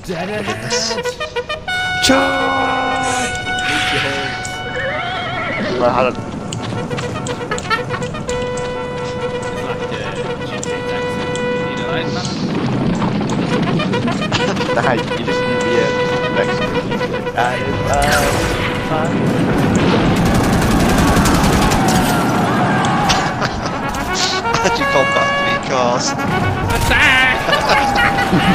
والله حرام. Nah, you just need to be a Mexican music. How'd you combat 3 cars?